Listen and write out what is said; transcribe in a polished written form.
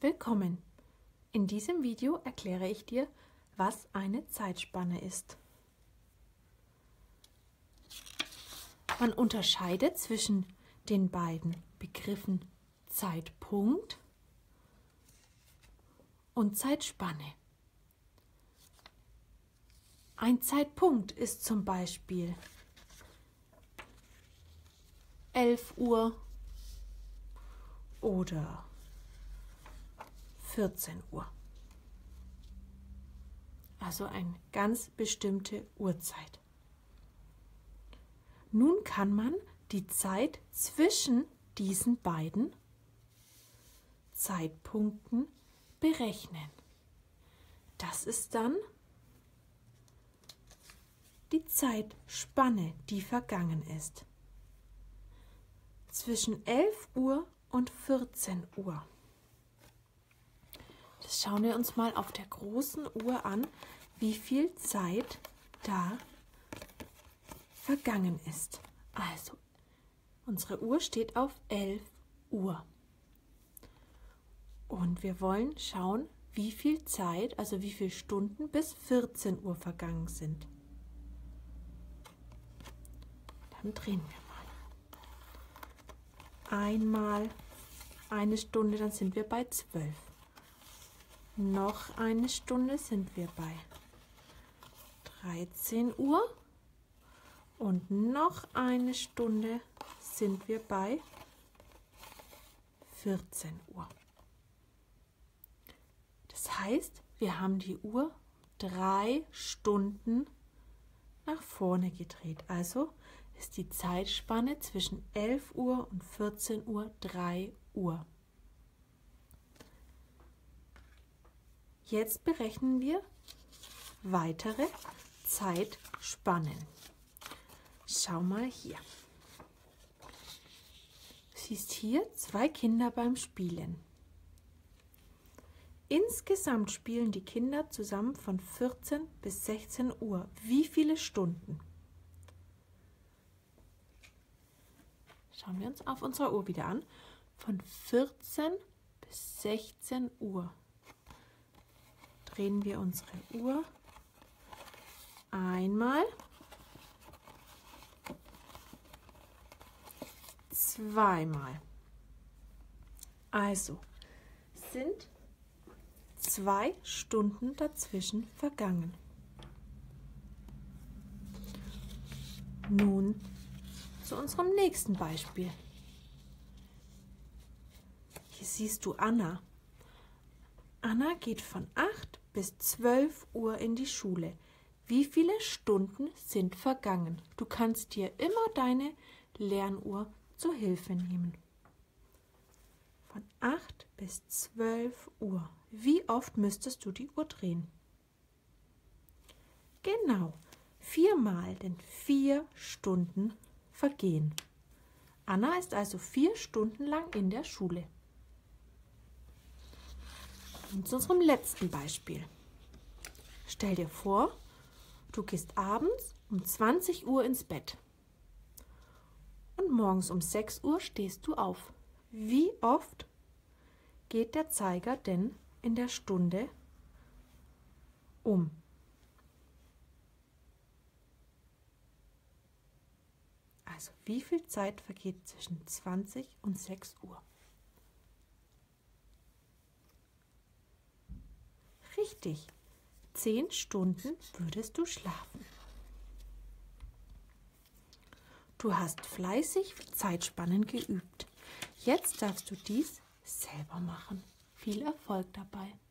Willkommen! In diesem Video erkläre ich dir, was eine Zeitspanne ist. Man unterscheidet zwischen den beiden Begriffen Zeitpunkt und Zeitspanne. Ein Zeitpunkt ist zum Beispiel 11 Uhr oder 14 Uhr. Also eine ganz bestimmte Uhrzeit. Nun kann man die Zeit zwischen diesen beiden Zeitpunkten berechnen. Das ist dann die Zeitspanne, die vergangen ist. Zwischen 11 Uhr und 14 Uhr. Das schauen wir uns mal auf der großen Uhr an, wie viel Zeit da vergangen ist. Also, unsere Uhr steht auf 11 Uhr. Und wir wollen schauen, wie viel Zeit, also wie viele Stunden bis 14 Uhr vergangen sind. Dann drehen wir mal. Einmal eine Stunde, dann sind wir bei 12. Noch eine Stunde sind wir bei 13 Uhr und noch eine Stunde sind wir bei 14 Uhr. Das heißt, wir haben die Uhr 3 Stunden nach vorne gedreht. Also ist die Zeitspanne zwischen 11 Uhr und 14 Uhr 3 Uhr. Jetzt berechnen wir weitere Zeitspannen. Schau mal hier. Du siehst hier 2 Kinder beim Spielen. Insgesamt spielen die Kinder zusammen von 14 bis 16 Uhr. Wie viele Stunden? Schauen wir uns auf unserer Uhr wieder an. Von 14 bis 16 Uhr. Drehen wir unsere Uhr einmal, zweimal. Also sind 2 Stunden dazwischen vergangen. Nun zu unserem nächsten Beispiel. Hier siehst du Anna. Anna geht von 8 bis 12 Uhr in die Schule. Wie viele Stunden sind vergangen? Du kannst dir immer deine Lernuhr zur Hilfe nehmen. Von 8 bis 12 Uhr. Wie oft müsstest du die Uhr drehen? Genau, 4 Mal, denn 4 Stunden vergehen. Anna ist also 4 Stunden lang in der Schule. Und zu unserem letzten Beispiel. Stell dir vor, du gehst abends um 20 Uhr ins Bett und morgens um 6 Uhr stehst du auf. Wie oft geht der Zeiger denn in der Stunde um? Also wie viel Zeit vergeht zwischen 20 und 6 Uhr? Richtig, 10 Stunden würdest du schlafen. Du hast fleißig Zeitspannen geübt. Jetzt darfst du dies selber machen. Viel Erfolg dabei!